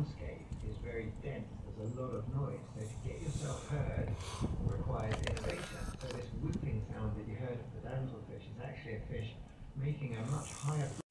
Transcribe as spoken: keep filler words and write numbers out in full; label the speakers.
Speaker 1: soundscape is very dense. There's a lot of noise. So to get yourself heard requires innovation. So this whooping sound that you heard of the damselfish is actually a fish making a much higher